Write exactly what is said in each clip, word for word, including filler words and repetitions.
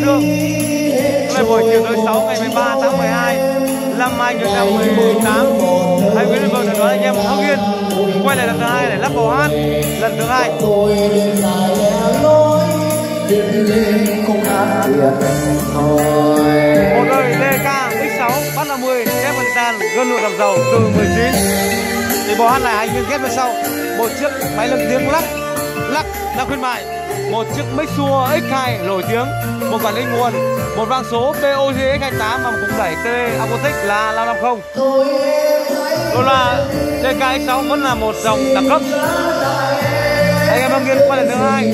Dương. Hôm nay buổi chiều thứ sáu ngày mười ba tháng mười hai năm hai nghìn không trăm mười tám, anh Nguyễn Văn Vượng được đón anh em Hưng Yên quay lại lần thứ hai để lắp bầu hát lần thứ hai. Một đời đê ca ích sáu bắt năm mươi ép phần tan gân lụa làm giàu từ mười chín. Thì bầu hát này anh Nguyên ghép bên sau một chiếc máy lưng tiếng lắc lắc đang khuyến mại, một chiếc mic xua ích hai nổi tiếng, một quản lý nguồn, một vang số pê ô giê ích hai tám và một cục đẩy tê acoustic là năm năm không. Đó là đê ca ích sáu vẫn là một dòng đẳng cấp. Anh em Hưng Yên quay lần thứ hai.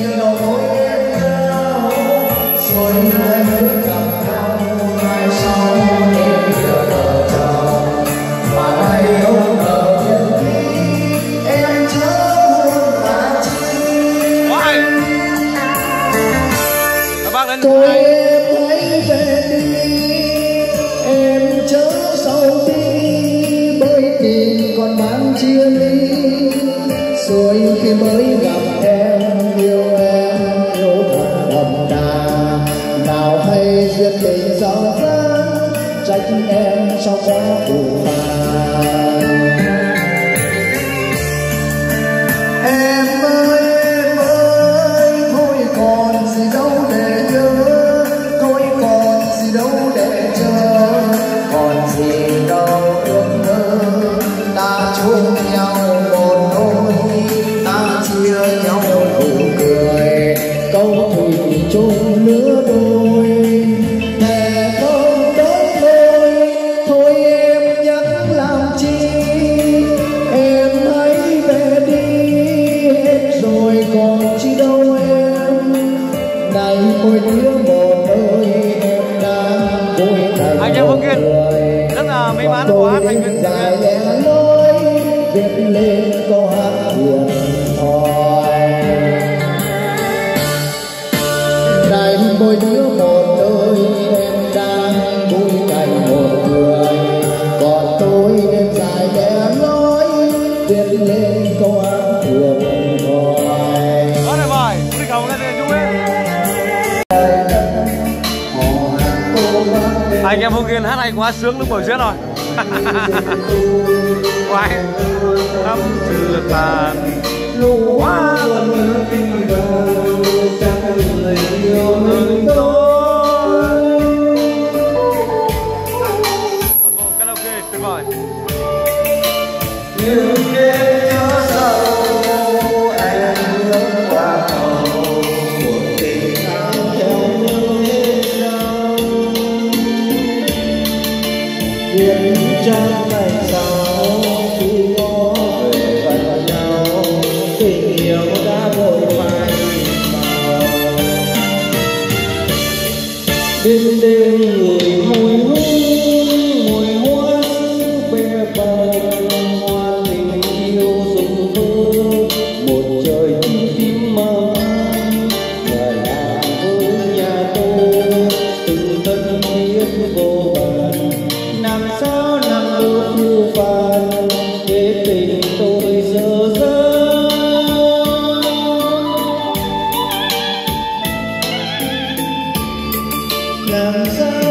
Tôi em hãy về đi, em chớ sầu bi, bởi tình còn mang chia ly. Rồi khi mới gặp em, yêu em, yêu thật đậm đà. Nào hay duyên tình gió vang, trách em sao quá phù phàng. Em ơi, em ơi, thôi còn gì đâu để nhớ, thôi còn gì đâu để chờ, còn gì đâu ước mơ. Ta chung nhau một đôi, ta chia nhau nụ cười, câu thủy chung lứa đôi. Thề không đến thôi, thôi em nhắc làm chi, em hãy về đi, hết rồi còn chi đâu em. Này mỗi đứa một ơi, em đang vui thật. Anh em Hưng Yên rất là may mắn của hát anh Nguyên dài lẻ lối viết lên câu hát huyền thoại. Này mỗi đứa một ơi, em đang vui cạnh một người, còn tôi đêm dài lẻ lối viết lên câu hát huyền thoại. Đó là bài xin cảm ơn các anh chú em. Anh em Hưng Yên hát hay quá, sướng lúc buổi diễn rồi. Quay năm chưa tàn quá người yêu hơn tôi. Một bộ karaoke tuyệt vời. Như kia nhớ sâu anh hướng qua cầu, cuộc tình sao theo nước sâu. Viết trang ngày sau khi có về gần nhau, tình yêu đã vội phai màu. Đêm đêm người mùi hương, mùi hoa sứ bè bồng, hoa tình yêu rụng vỡ, một trời tim tim mơ và là với nhà tôi từng thân thiết vô vàn. Làm sao nằm được phù phàng để tình tôi dở dang. Làm sao